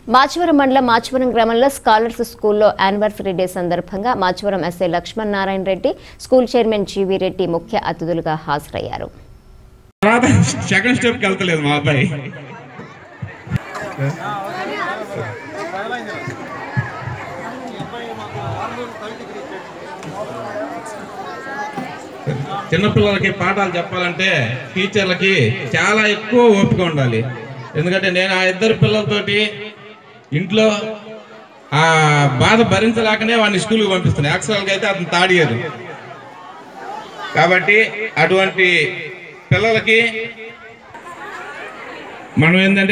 మాచవరం మండలం మాచవరం గ్రామంలో స్కాలర్స్ స్కూల్లో యానివర్సరీ డే సందర్భంగా Machavaram SI Lakshman Narayana Reddy, school chairman GV Reddy ముఖ్య అతిథులుగా హాజరయ్యారు. చిన్నపిల్లలకి పాఠాలు చెప్పాలంటే టీచర్లకి చాలా ఎక్కువ ఓపిక ఉండాలి. ఎందుకంటే నేను ఆ ఇద్దరు పిల్లలతోటి ఇంట్లో ఆ బాధ భరించలేకనే వాడిని స్కూల్కి పంపిస్తున్నాను. యాక్చువల్గా అయితే అతను థర్డ్ ఇయర్. కాబట్టి అటువంటి పిల్లలకి మనం ఏంటంటే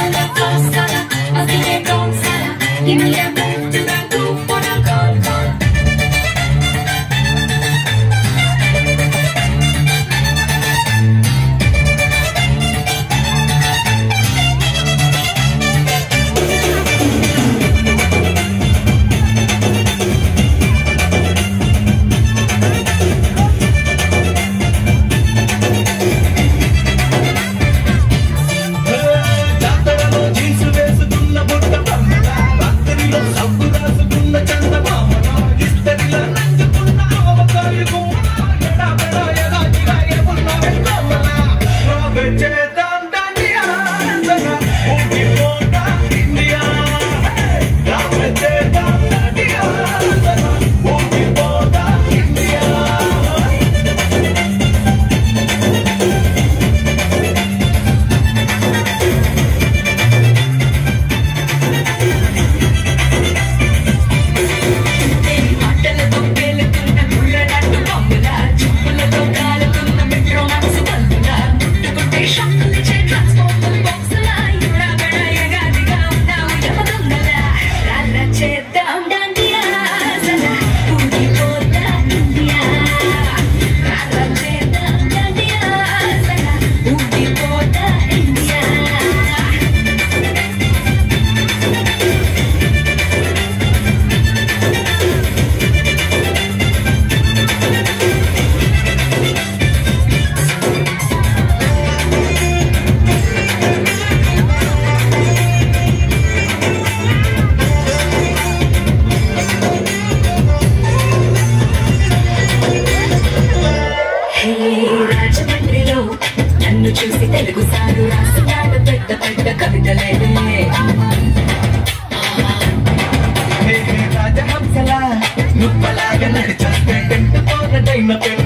చూసి తెలుగు సారు రాస్తున్నాడు పెద్ద పెద్ద కవితలేదే. రాజహంసలా నువ్వలాగా నడిచేస్తే